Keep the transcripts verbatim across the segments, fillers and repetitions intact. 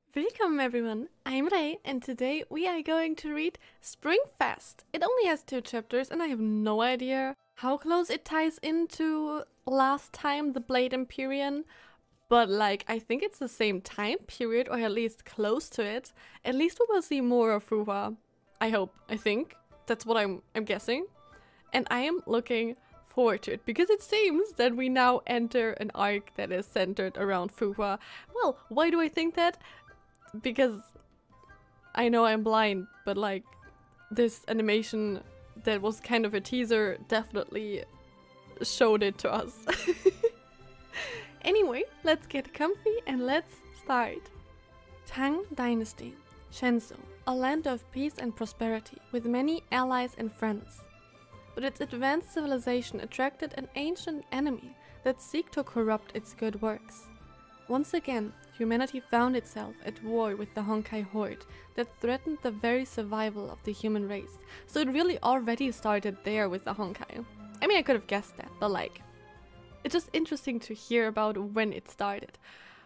Welcome everyone, I'm Ray and today we are going to read Springfest. It only has two chapters and I have no idea how close it ties into last time, the Blade Empyrean, but like I think it's the same time period or at least close to it. At least we will see more of Fuwa. I hope, I think. That's what I'm, I'm guessing. And I am looking forward to it because it seems that we now enter an arc that is centered around Fuwa. Well, why do I think that? Because I know I'm blind, but like this animation that was kind of a teaser definitely showed it to us. Anyway, let's get comfy and let's start. Tang Dynasty, Shenzhou, a land of peace and prosperity with many allies and friends. But its advanced civilization attracted an ancient enemy that seeked to corrupt its good works. Once again, humanity found itself at war with the Honkai Horde that threatened the very survival of the human race. So it really already started there with the Honkai. I mean, I could have guessed that, but like, it's just interesting to hear about when it started.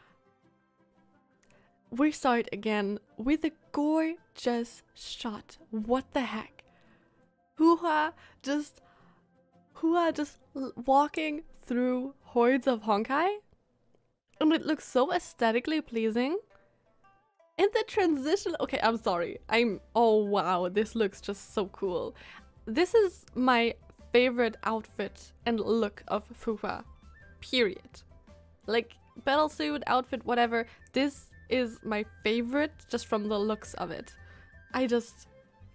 We start again with a gorgeous shot. What the heck? Hua just, Hua just walking through hordes of Honkai? And it looks so aesthetically pleasing. And the transition... Okay, I'm sorry. I'm... Oh, wow. This looks just so cool. This is my favorite outfit and look of Fuwa. Period. Like, battlesuit, outfit, whatever. This is my favorite just from the looks of it. I just...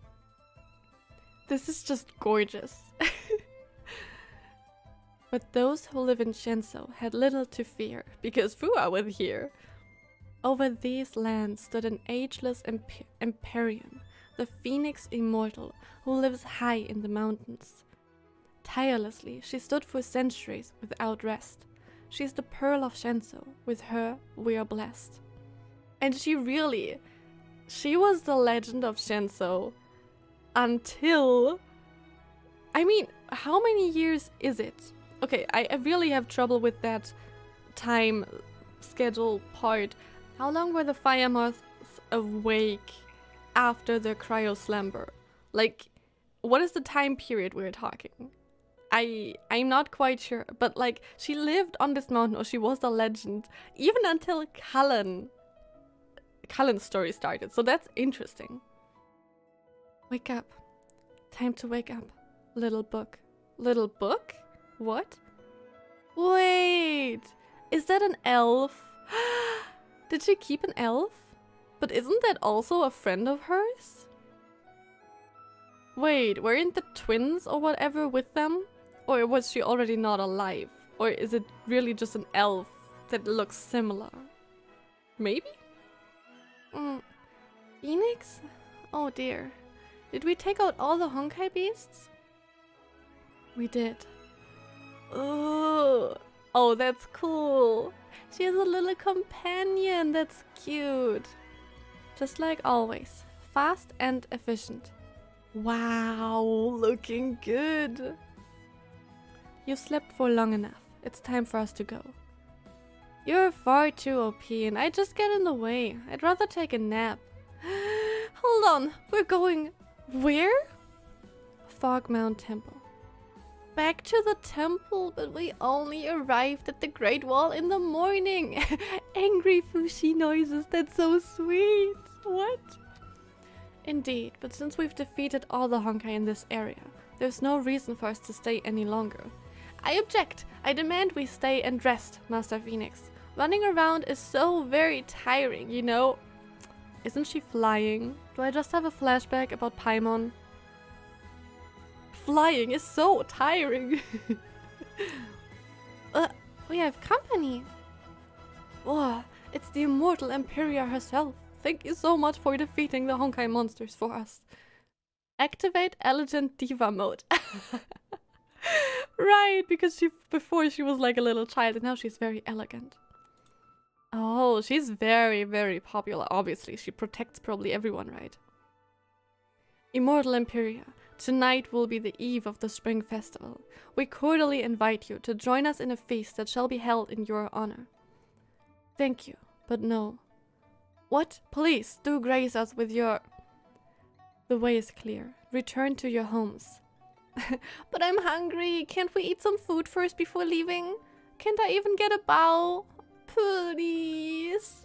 This is just gorgeous. But those who live in Shenzhou had little to fear, because Fuwa was here. Over these lands stood an ageless imp Empyrean, the Phoenix Immortal, who lives high in the mountains. Tirelessly, she stood for centuries without rest. She's the Pearl of Shenzhou. With her, we are blessed. And she really, she was the legend of Shenzhou until... I mean, how many years is it? Okay, I, I really have trouble with that time schedule part. How long were the fire moths awake after the cryo slumber? Like, what is the time period we're talking? I, I'm not quite sure, but like, she lived on this mountain, or she was the legend, even until Cullen, Cullen's story started, so that's interesting. Wake up. Time to wake up. Little book. Little book? What? Wait! Is that an elf? Did she keep an elf? But isn't that also a friend of hers? Wait, weren't the twins or whatever with them? Or was she already not alive? Or is it really just an elf that looks similar? Maybe? Mm. Phoenix? Oh dear. Did we take out all the Honkai beasts? We did. Oh, oh, that's cool. She has a little companion. That's cute. Just like always. Fast and efficient. Wow, looking good. You've slept for long enough. It's time for us to go. You're far too O P and I just get in the way. I'd rather take a nap. Hold on. We're going... Where? Fogmount Temple. Back to the temple, but we only arrived at the Great Wall in the morning. Angry Fushi noises, that's so sweet. What? Indeed, but since we've defeated all the Honkai in this area, there's no reason for us to stay any longer. I object. I demand we stay and rest, Master Phoenix. Running around is so very tiring, you know? Isn't she flying? Do I just have a flashback about Paimon? Flying is so tiring. uh, we have company. Whoa, it's the immortal Empyrea herself. Thank you so much for defeating the Honkai monsters for us. Activate Elegant Diva mode. Right, because she before she was like a little child and now she's very elegant. Oh, she's very, very popular. Obviously, she protects probably everyone, right? Immortal Empyrea. Tonight will be the eve of the Spring Festival. We cordially invite you to join us in a feast that shall be held in your honor. Thank you, but no. What? Please, do grace us with your... The way is clear. Return to your homes. But I'm hungry. Can't we eat some food first before leaving? Can't I even get a bow? Please.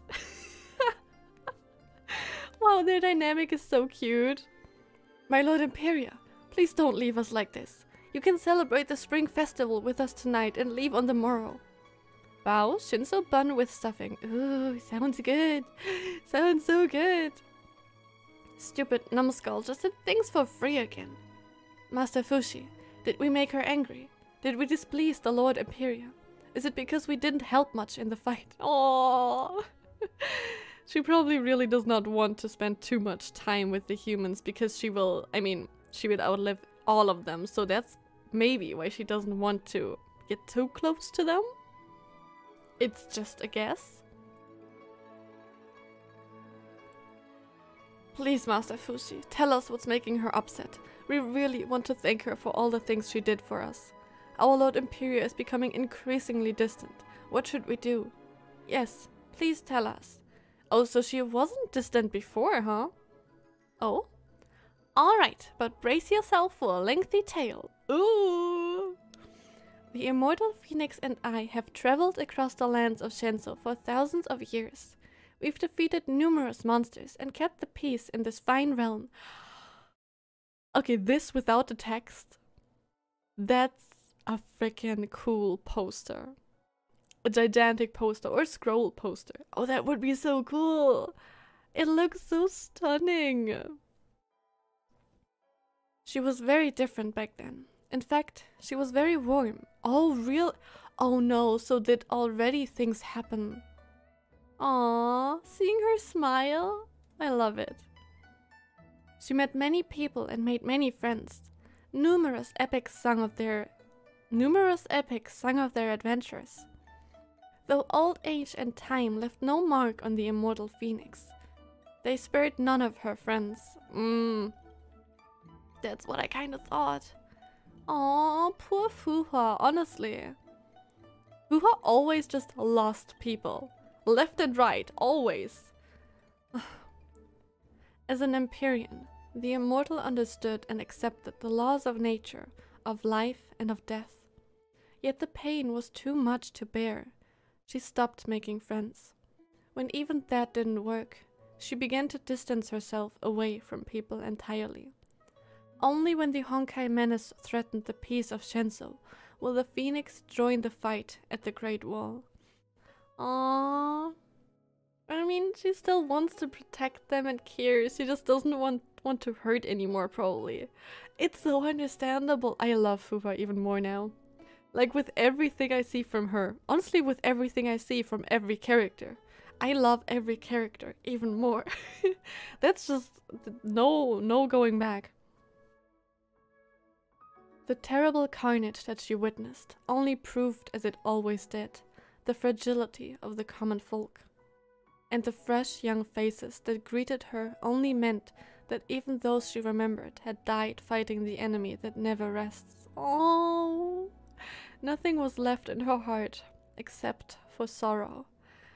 Wow, their dynamic is so cute. My Lord Imperia, please don't leave us like this. You can celebrate the spring festival with us tonight and leave on the morrow. Bao, Shinso bun with stuffing. Ooh, sounds good. Sounds so good. Stupid numbskull just did things for free again. Master Fushi, did we make her angry? Did we displease the Lord Imperia? Is it because we didn't help much in the fight? Oh, she probably really does not want to spend too much time with the humans because she will, I mean, she will outlive all of them. So that's maybe why she doesn't want to get too close to them. It's just a guess. Please, Master Fushi, tell us what's making her upset. We really want to thank her for all the things she did for us. Our Lord Imperia is becoming increasingly distant. What should we do? Yes, please tell us. Oh, so she wasn't distant before, huh? Oh? Alright, but brace yourself for a lengthy tale. Ooh! The immortal Phoenix and I have traveled across the lands of Shenso for thousands of years. We've defeated numerous monsters and kept the peace in this fine realm. Okay, this without the text. That's a freaking cool poster. A gigantic poster or scroll poster. Oh, that would be so cool. It looks so stunning. She was very different back then. In fact, she was very warm. Oh, real? Oh no, so did already things happen? Aww, seeing her smile? I love it. She met many people and made many friends. Numerous epics sung of their numerous epics sung of their adventures. Though old age and time left no mark on the immortal Phoenix, they spared none of her friends. Mmm. That's what I kind of thought. Aw, poor Fuha, honestly. Fuha always just lost people. Left and right, always. As an Empyrean, the immortal understood and accepted the laws of nature, of life and of death. Yet the pain was too much to bear. She stopped making friends. When even that didn't work, she began to distance herself away from people entirely. Only when the Honkai menace threatened the peace of Shenso will the Phoenix join the fight at the Great Wall. Aww. I mean, she still wants to protect them and care. She just doesn't want, want to hurt anymore, probably. It's so understandable. I love Fuha even more now. Like, with everything I see from her. Honestly, with everything I see from every character. I love every character even more. That's just no, no going back. The terrible carnage that she witnessed only proved, as it always did, the fragility of the common folk. And the fresh young faces that greeted her only meant that even those she remembered had died fighting the enemy that never rests. Oh, nothing was left in her heart except for sorrow.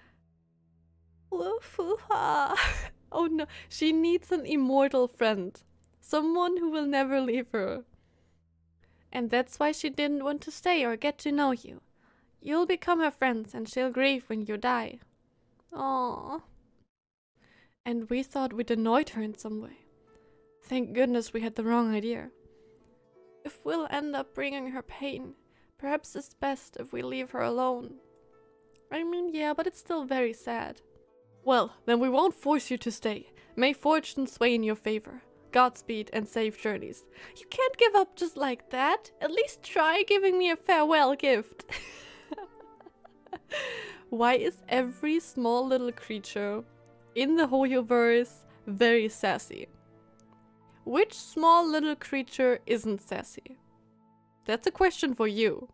Fuha. Oh no, she needs an immortal friend. Someone who will never leave her. And that's why she didn't want to stay or get to know you. You'll become her friends and she'll grieve when you die. Aww. And we thought we'd annoyed her in some way. Thank goodness we had the wrong idea. If we'll end up bringing her pain, perhaps it's best if we leave her alone. I mean, yeah, but it's still very sad. Well, then we won't force you to stay. May fortune sway in your favor. Godspeed and safe journeys. You can't give up just like that. At least try giving me a farewell gift. Why is every small little creature in the Hoyoverse very sassy? Which small little creature isn't sassy? That's a question for you.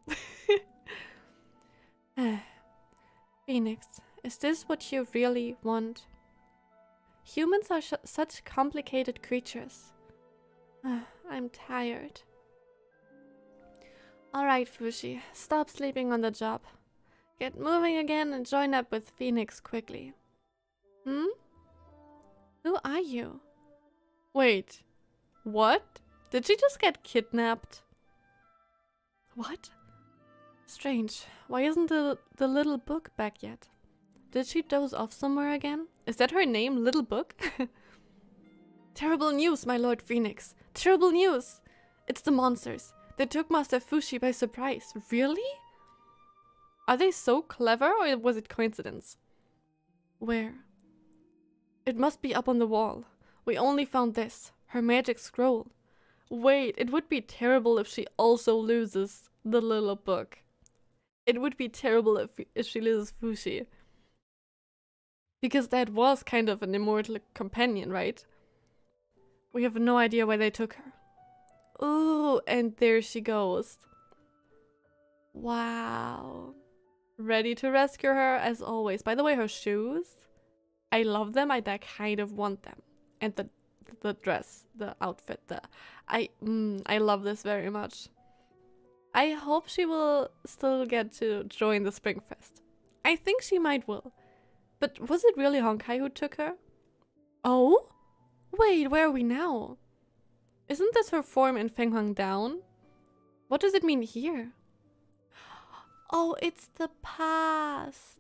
Phoenix, is this what you really want? Humans are sh such complicated creatures. I'm tired. Alright, Fushi, stop sleeping on the job. Get moving again and join up with Phoenix quickly. Hmm? are you? Wait, what? Did she just get kidnapped? What? Strange. Why isn't the, the little book back yet? Did she doze off somewhere again? Is that her name, Little Book? Terrible news, my Lord Phoenix. Terrible news. It's the monsters. They took Master Fushi by surprise. Really? Are they so clever, or was it coincidence? Where? It must be up on the wall. We only found this. Her magic scroll. Wait, it would be terrible if she also loses the little book. It would be terrible if, if she loses Fushi. Because that was kind of an immortal companion, right? We have no idea where they took her. Ooh, and there she goes. Wow. Ready to rescue her as always. By the way, her shoes, I love them. I like, kind of want them. And the the dress, the outfit, the I mm, I love this very much. I hope she will still get to join the Springfest. I think she might will. But was it really Honkai who took her? Oh? Wait, where are we now? Isn't this her form in Fenghuang Down? What does it mean here? Oh, it's the past.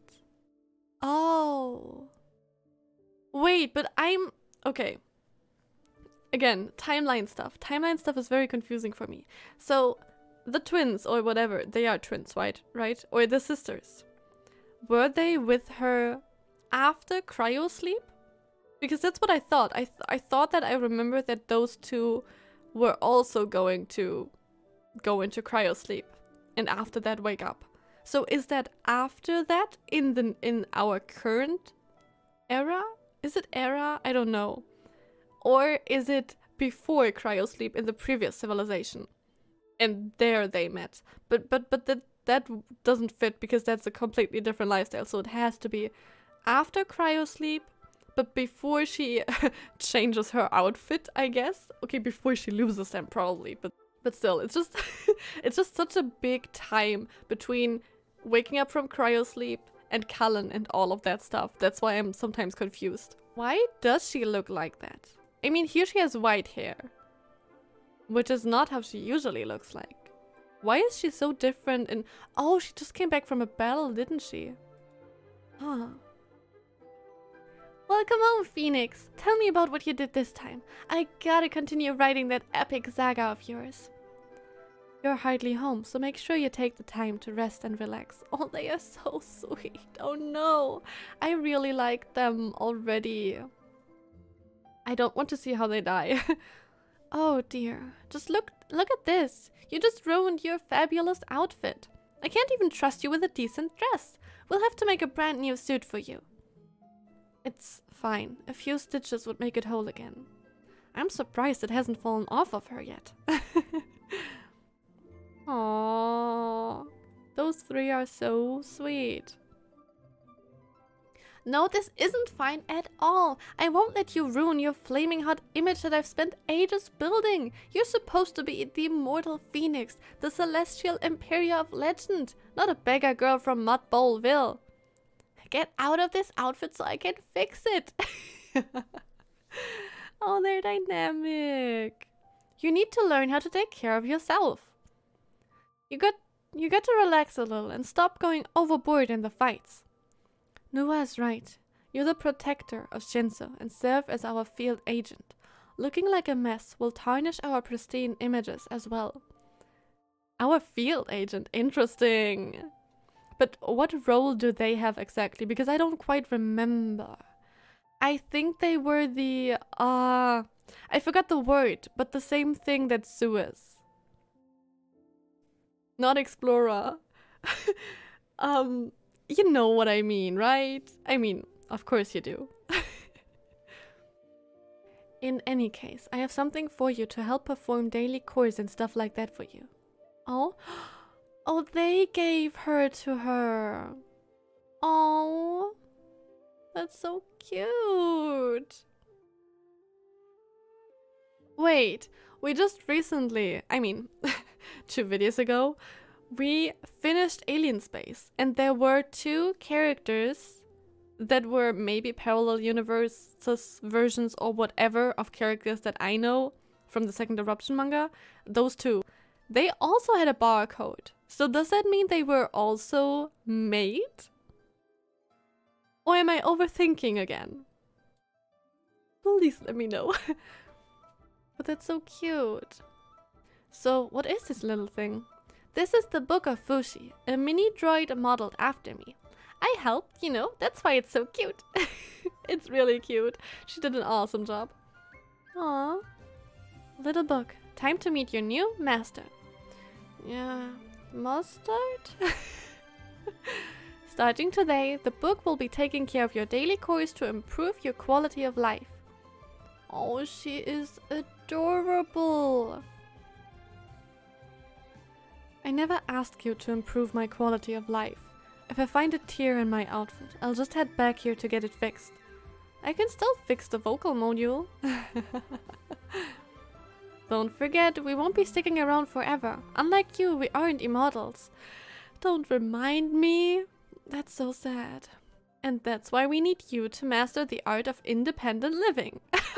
Oh. Wait, but I'm... Okay. Again, timeline stuff. Timeline stuff is very confusing for me. So, the twins, or whatever, they are twins, right? Right? Or the sisters. Were they with her after cryo sleep? Because that's what I thought. I, th I thought that I remembered that those two were also going to go into cryo sleep. And after that, wake up. So is that after that in the in our current era? Is it era? I don't know. Or is it before cryosleep in the previous civilization? And there they met. But but but that that doesn't fit because that's a completely different lifestyle. So it has to be after cryosleep, but before she changes her outfit, I guess. Okay, before she loses them probably, but but still, it's just it's just such a big time between waking up from cryosleep and Cullen and all of that stuff. That's why I'm sometimes confused. Why does she look like that? I mean, here she has white hair, which is not how she usually looks like. Why is she so different? And oh, she just came back from a battle, didn't she? Huh. Well, come on, Phoenix. Tell me about what you did this time. I gotta continue writing that epic saga of yours. You're hardly home, so make sure you take the time to rest and relax. Oh, they are so sweet. Oh no, I really like them already. I don't want to see how they die. Oh dear, just look look at this. You just ruined your fabulous outfit. I can't even trust you with a decent dress. We'll have to make a brand new suit for you. It's fine. A few stitches would make it whole again. I'm surprised it hasn't fallen off of her yet. Aww, those three are so sweet. No, this isn't fine at all. I won't let you ruin your flaming hot image that I've spent ages building. You're supposed to be the immortal Phoenix, the celestial Imperia of legend, not a beggar girl from Mud Bowlville. Get out of this outfit so I can fix it. Oh, they're dynamic. You need to learn how to take care of yourself. You got you got to relax a little and stop going overboard in the fights. Nuwa is right. You're the protector of Shinso and serve as our field agent. Looking like a mess will tarnish our pristine images as well. Our field agent, interesting. But what role do they have exactly? Because I don't quite remember. I think they were the, uh, I forgot the word, but the same thing that Sue is. Not explorer. um, you know what I mean, right? I mean, of course you do. In any case, I have something for you to help perform daily chores and stuff like that for you. Oh? Oh, they gave her to her. Oh, that's so cute. Wait, we just recently, I mean, two videos ago, we finished Alien Space and there were two characters that were maybe parallel universes versions or whatever of characters that I know from the Second Eruption manga, those two, they also had a barcode. So does that mean they were also made? Or am I overthinking again? Please let me know. But that's so cute. So what is this little thing? This is the Book of Fushi, a mini droid modeled after me. I helped, you know, that's why it's so cute. It's really cute. She did an awesome job. Aww. Little book, time to meet your new master. Yeah, mustard? Starting today, the book will be taking care of your daily chores to improve your quality of life. Oh, she is adorable. I never asked you to improve my quality of life. If I find a tear in my outfit, I'll just head back here to get it fixed. I can still fix the vocal module. Don't forget, we won't be sticking around forever. Unlike you, we aren't immortals. Don't remind me. That's so sad. And that's why we need you to master the art of independent living.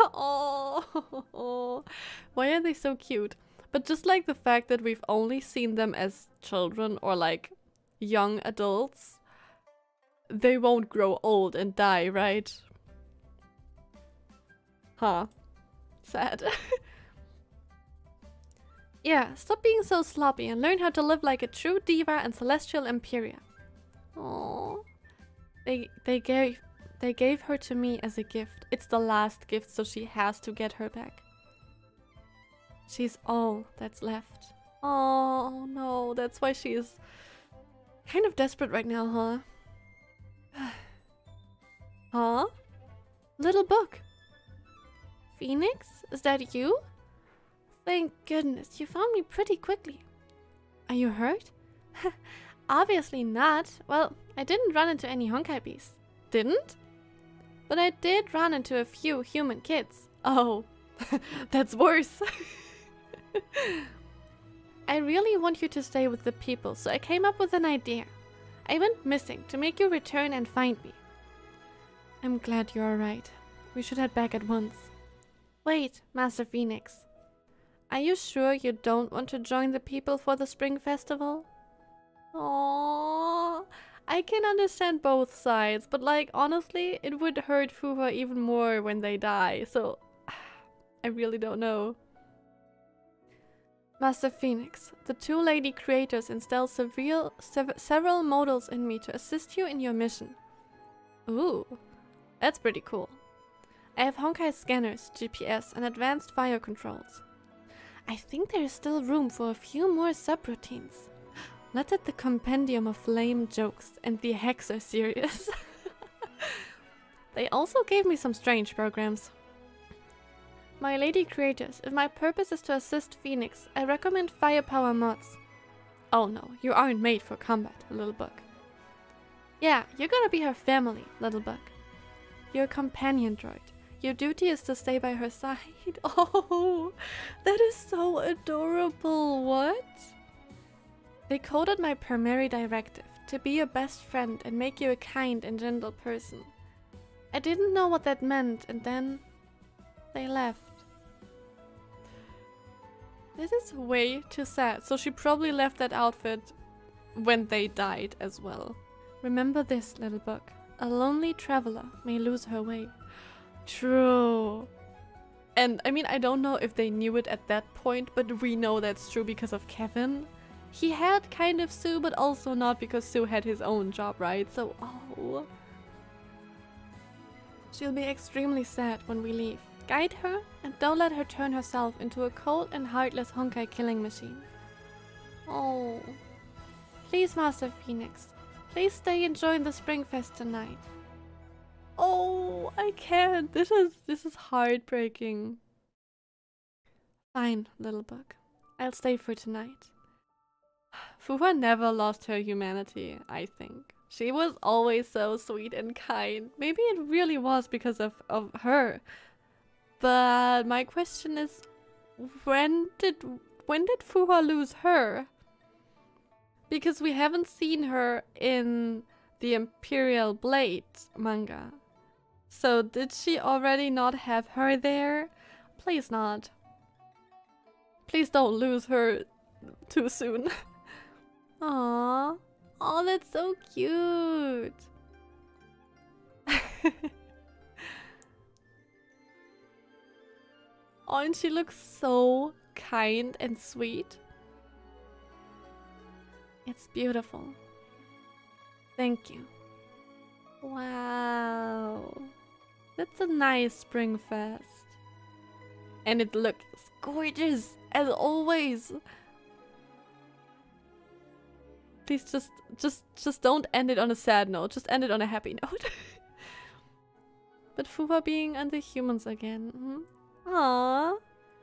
Oh, why are they so cute? But just like the fact that we've only seen them as children or like young adults, they won't grow old and die, right? Huh. Sad. Yeah, stop being so sloppy and learn how to live like a true diva and celestial Empiria. Aww. They they gave they gave her to me as a gift. It's the last gift, so she has to get her back. She's all that's left. Oh no, that's why she is kind of desperate right now, huh? Huh? Little book. Phoenix? Is that you? Thank goodness, you found me pretty quickly. Are you hurt? Obviously not. Well, I didn't run into any Honkai beasts. Didn't? But I did run into a few human kids. Oh, that's worse. I really want you to stay with the people, so I came up with an idea. I went missing to make you return and find me. I'm glad you're alright. We should head back at once. Wait, Master Phoenix. Are you sure you don't want to join the people for the Spring Festival? Aww, I can understand both sides, but like honestly, it would hurt Fuwa even more when they die, so I really don't know. Master Phoenix, the two lady creators installed several, sev several models in me to assist you in your mission. Ooh, that's pretty cool. I have Honkai scanners, G P S, and advanced fire controls. I think there is still room for a few more subroutines. Let's add the Compendium of Lame Jokes and the Hexer series. They also gave me some strange programs. My lady creators, if my purpose is to assist Phoenix, I recommend firepower mods. Oh no, you aren't made for combat, little book. Yeah, you're gonna be her family, little book. You're a companion droid. Your duty is to stay by her side. Oh, that is so adorable. What? They coded my primary directive to be your best friend and make you a kind and gentle person. I didn't know what that meant, and then they left. This is way too sad. So she probably left that outfit when they died as well. Remember this, little book. A lonely traveler may lose her way. True. And I mean, I don't know if they knew it at that point, but we know that's true because of Kevin. He had kind of Sue, but also not, because Sue had his own job, right? So, oh. She'll be extremely sad when we leave. Guide her and don't let her turn herself into a cold and heartless Honkai killing machine. Oh. Please, Master Phoenix. Please stay and join the Springfest tonight. Oh, I can't. This is this is heartbreaking. Fine, little book. I'll stay for tonight. Fuwa never lost her humanity, I think. She was always so sweet and kind. Maybe it really was because of, of her. But my question is, when did when did Fuwa lose her? Because we haven't seen her in the Imperial Blade manga. So did she already not have her there? Please not. Please don't lose her too soon. Aww. Oh, that's so cute. Oh, and she looks so kind and sweet. It's beautiful. Thank you. Wow. That's a nice spring fest. And it looks gorgeous, as always. Please just, just, just don't end it on a sad note. Just end it on a happy note. But Fuwa being under humans again. Hmm? Aww.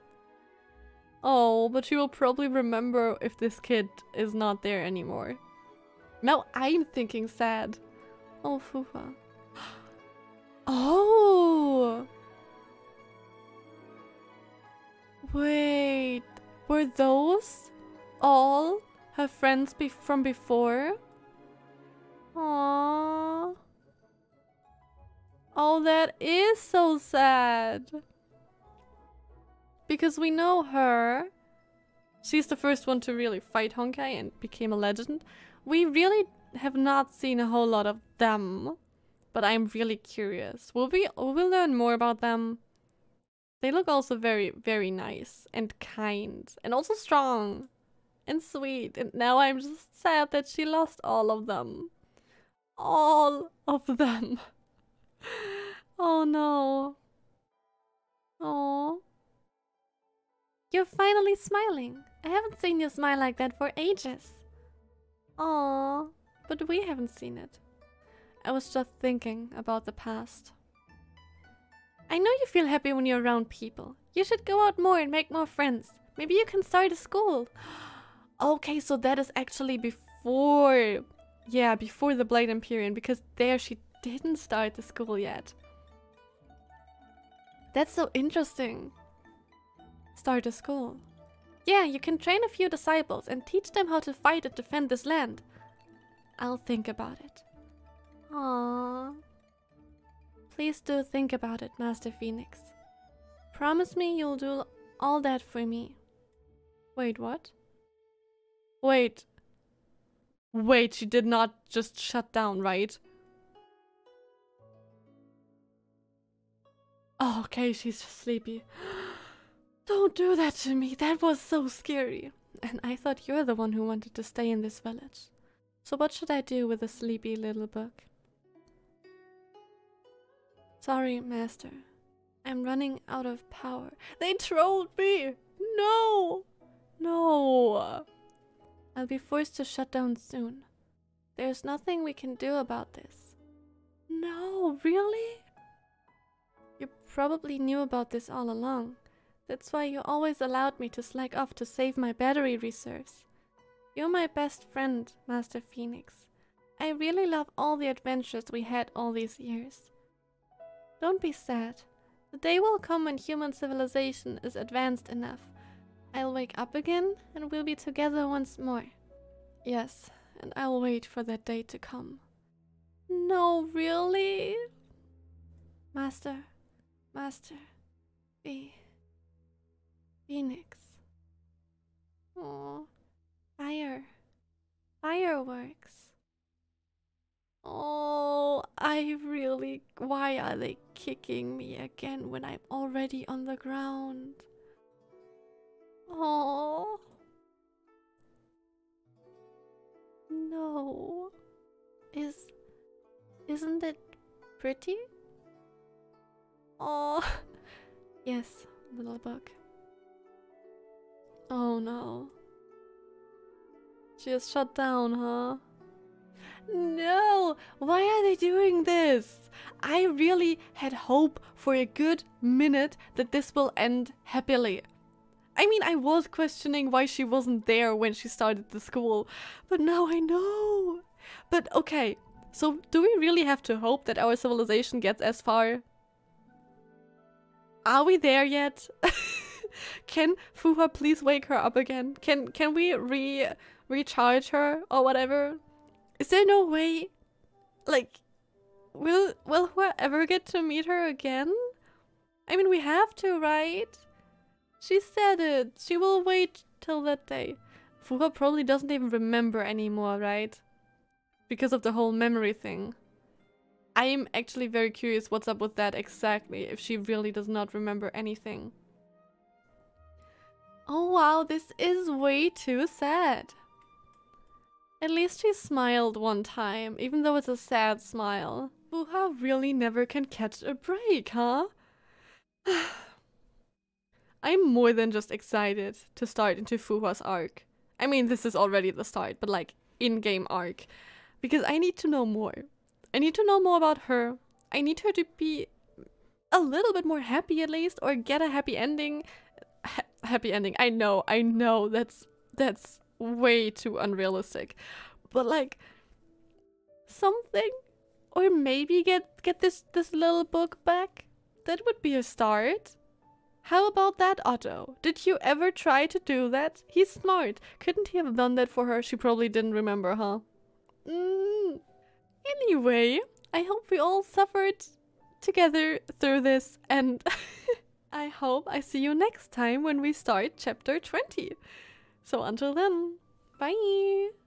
Oh, but she will probably remember if this kid is not there anymore. Now I'm thinking sad. Oh, Fuwa. Oh! Wait, were those all her friends be from before? Aww. Oh, that is so sad. Because we know her. She's the first one to really fight Honkai and became a legend. We really have not seen a whole lot of them. But I'm really curious. Will we, will we learn more about them? They look also very, very nice and kind and also strong and sweet. And now I'm just sad that she lost all of them. All of them. Oh no. Oh. You're finally smiling. I haven't seen you smile like that for ages. Aww, but we haven't seen it. I was just thinking about the past. I know you feel happy when you're around people. You should go out more and make more friends. Maybe you can start a school. Okay, so that is actually before... Yeah, before the Blade Empyrean, because there she didn't start the school yet. That's so interesting. Start a school. Yeah, you can train a few disciples and teach them how to fight and defend this land. I'll think about it. Aww. Please do think about it, Master Phoenix. Promise me you'll do all that for me. Wait, what? Wait. Wait, she did not just shut down, right? Oh, okay, she's just sleepy. Don't do that to me. That was so scary. And I thought you're the one who wanted to stay in this village. So what should I do with a sleepy little book? Sorry, Master. I'm running out of power. They trolled me! No! No! I'll be forced to shut down soon. There's nothing we can do about this. No, really? You probably knew about this all along. That's why you always allowed me to slack off to save my battery reserves. You're my best friend, Master Phoenix. I really love all the adventures we had all these years. Don't be sad. The day will come when human civilization is advanced enough. I'll wake up again and we'll be together once more. Yes, and I'll wait for that day to come. No, really? Master, Master, V. Phoenix. Oh, fire. Fireworks. Oh, I really... Why are they kicking me again when I'm already on the ground? Oh. No. Is... Isn't it pretty? Oh. Yes, little book. Oh no. She is shut down, huh? No! Why are they doing this? I really had hope for a good minute that this will end happily. I mean, I was questioning why she wasn't there when she started the school, but now I know. But okay, so do we really have to hope that our civilization gets as far? Are we there yet? Can Fuwa please wake her up again? Can can we re recharge her or whatever? Is there no way Like, will will Hua ever get to meet her again? I mean, we have to, right? She said it. She will wait till that day. Hua probably doesn't even remember anymore, right? Because of the whole memory thing. I'm actually very curious what's up with that exactly, if she really does not remember anything. Oh wow, this is way too sad. At least she smiled one time, even though it's a sad smile. Fuha really never can catch a break, huh? I'm more than just excited to start into Fuha's arc. I mean, this is already the start, but like, in-game arc. Because I need to know more. I need to know more about her. I need her to be a little bit more happy at least, or get a happy ending. Ha happy ending. I know, I know, that's that's way too unrealistic. But like, something, or maybe get get this this little book back. That would be a start. How about that, Otto? Did you ever try to do that? He's smart. Couldn't he have done that for her? She probably didn't remember, huh? Mm. Anyway, I hope we all suffered together through this, and I hope I see you next time when we start chapter twenty. So until then, bye!